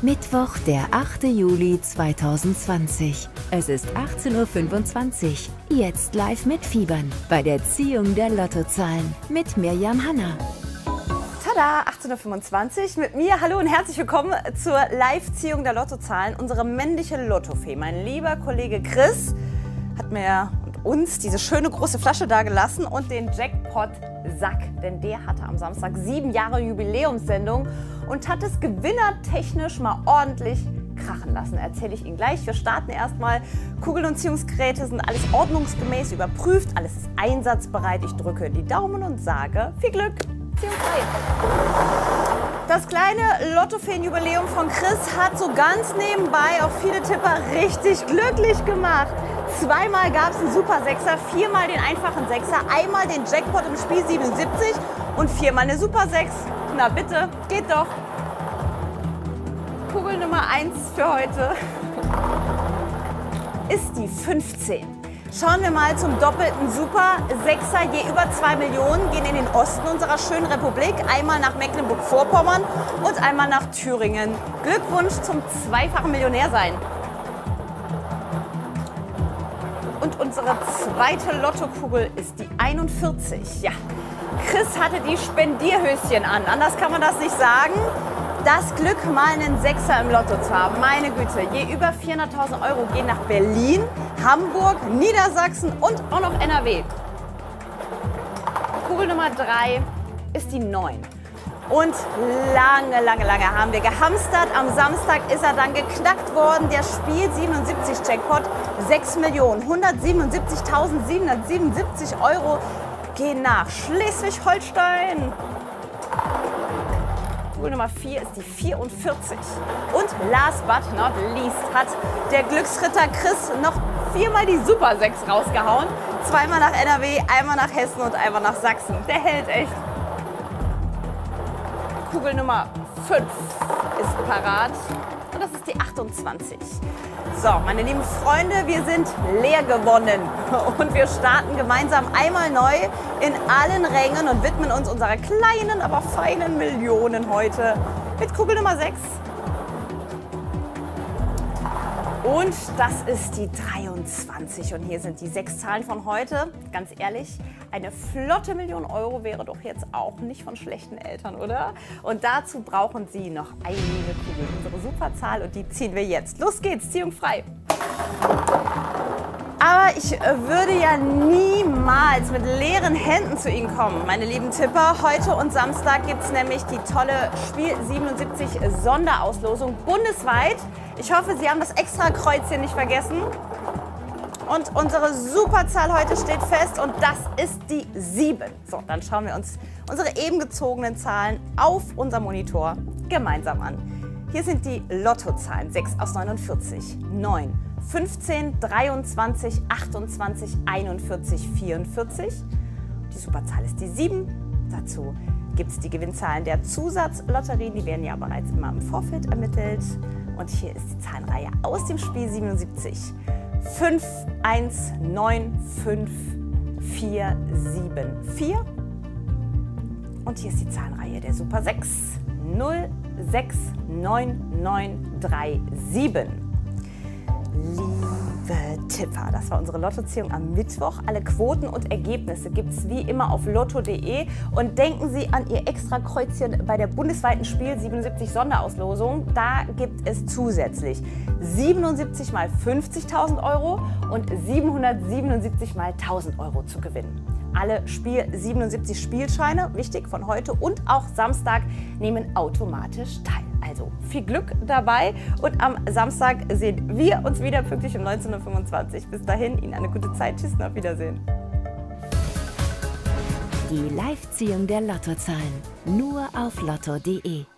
Mittwoch, der 8. Juli 2020. Es ist 18:25 Uhr. Jetzt live mitfiebern bei der Ziehung der Lottozahlen mit Mirjam Hanna. Tada, 18:25 Uhr mit mir. Hallo und herzlich willkommen zur Live-Ziehung der Lottozahlen. Unsere männliche Lottofee, mein lieber Kollege Chris, hat mir und uns diese schöne große Flasche da gelassen und den Jackpot-Sack. Denn der hatte am Samstag 7 Jahre Jubiläumssendung und hat es gewinnertechnisch mal ordentlich krachen lassen. Erzähle ich Ihnen gleich. Wir starten erstmal. Kugeln und Ziehungsgeräte sind alles ordnungsgemäß überprüft. Alles ist einsatzbereit. Ich drücke die Daumen und sage viel Glück. Ziehung frei. Das kleine Lottofeen-Jubiläum von Chris hat so ganz nebenbei auch viele Tipper richtig glücklich gemacht. Zweimal gab es einen Super Sechser, viermal den einfachen Sechser, einmal den Jackpot im Spiel 77 und viermal eine Super 6. Na bitte, geht doch. Kugel Nummer 1 für heute ist die 15. Schauen wir mal zum doppelten Super Sechser, je über 2 Millionen gehen in den Osten unserer schönen Republik, einmal nach Mecklenburg-Vorpommern und einmal nach Thüringen. Glückwunsch zum zweifachen Millionär sein. Und unsere zweite Lottokugel ist die 41. Ja, Chris hatte die Spendierhöschen an, anders kann man das nicht sagen. Das Glück, mal einen Sechser im Lotto zu haben, meine Güte, je über 400.000 Euro gehen nach Berlin, Hamburg, Niedersachsen und auch noch NRW. Kugel Nummer 3 ist die 9. Und lange haben wir gehamstert. Am Samstag ist er dann geknackt worden. Der Spiel 77 Jackpot, 6.177.777 Euro gehen nach Schleswig-Holstein. Kugel Nummer 4 ist die 44. Und last but not least hat der Glücksritter Chris noch viermal die Super 6 rausgehauen. Zweimal nach NRW, einmal nach Hessen und einmal nach Sachsen. Der hält echt. Kugel Nummer 5 ist parat und das ist die 28. So, meine lieben Freunde, wir sind leer gewonnen und wir starten gemeinsam einmal neu in allen Rängen und widmen uns unserer kleinen, aber feinen Millionen heute mit Kugel Nummer 6. Und das ist die 23 und hier sind die 6 Zahlen von heute. Ganz ehrlich, eine flotte Million Euro wäre doch jetzt auch nicht von schlechten Eltern, oder? Und dazu brauchen Sie noch einige Kugeln, unsere Superzahl, und die ziehen wir jetzt. Los geht's, Ziehung frei. Aber ich würde ja niemals mit leeren Händen zu Ihnen kommen, meine lieben Tipper. Heute und Samstag gibt es nämlich die tolle Spiel 77 Sonderauslosung bundesweit. Ich hoffe, Sie haben das Extra-Kreuzchen nicht vergessen. Und unsere Superzahl heute steht fest und das ist die 7. So, dann schauen wir uns unsere eben gezogenen Zahlen auf unserem Monitor gemeinsam an. Hier sind die Lottozahlen: 6 aus 49, 9, 15, 23, 28, 41, 44. Die Superzahl ist die 7. Dazu gibt es die Gewinnzahlen der Zusatzlotterien, die werden ja bereits immer im Vorfeld ermittelt. Und hier ist die Zahlenreihe aus dem Spiel 77. 5, 1, 9, 5, 4, 7, 4. Und hier ist die Zahlenreihe der Super 6. 0, 6, 9, 9, 3, 7. Liebe Tipper, das war unsere Lottoziehung am Mittwoch. Alle Quoten und Ergebnisse gibt es wie immer auf lotto.de. Und denken Sie an Ihr Extrakreuzchen bei der bundesweiten Spiel 77 Sonderauslosung. Da gibt es zusätzlich 77 mal 50.000 Euro und 777 mal 1.000 Euro zu gewinnen. Alle Spiel 77 Spielscheine, wichtig, von heute und auch Samstag, nehmen automatisch teil. Also viel Glück dabei und am Samstag sehen wir uns wieder pünktlich um 19:25 Uhr. Bis dahin, Ihnen eine gute Zeit. Tschüss und auf Wiedersehen. Die Live-Ziehung der Lottozahlen nur auf lotto.de.